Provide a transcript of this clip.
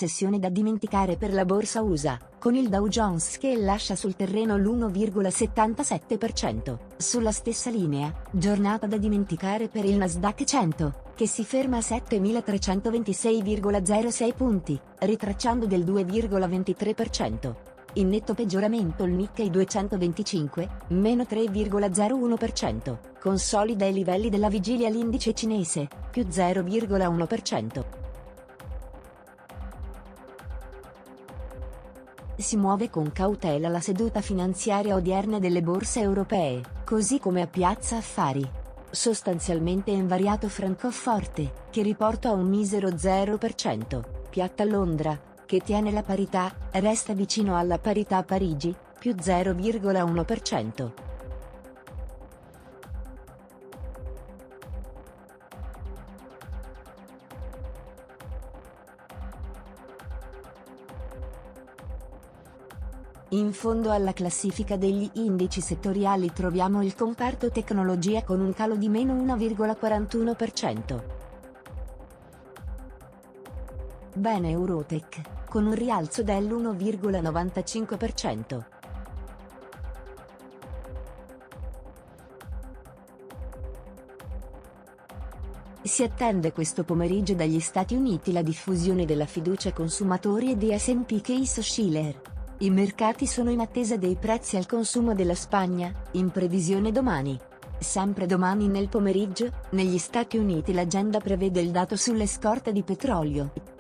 sessione da dimenticare per la borsa USA, con il Dow Jones che lascia sul terreno l'1,77%. Sulla stessa linea, giornata da dimenticare per il Nasdaq 100, che si ferma a 7.326,06 punti, ritracciando del 2,23%. In netto peggioramento il Nikkei 225, meno 3,01%, consolida i livelli della vigilia l'indice cinese, più 0,1%. Si muove con cautela la seduta finanziaria odierna delle borse europee, così come a Piazza Affari. Sostanzialmente invariato Francoforte, che riporta un misero 0%, piatta Londra, che tiene la parità, resta vicino alla parità a Parigi, più 0,1%. In fondo alla classifica degli indici settoriali troviamo il comparto tecnologia con un calo di meno 1,41%. Bene Eurotech, con un rialzo dell'1,95%. Si attende questo pomeriggio dagli Stati Uniti la diffusione della fiducia consumatori e di S&P Case-Shiller. I mercati sono in attesa dei prezzi al consumo della Spagna, in previsione domani. Sempre domani nel pomeriggio, negli Stati Uniti l'agenda prevede il dato sulle scorte di petrolio.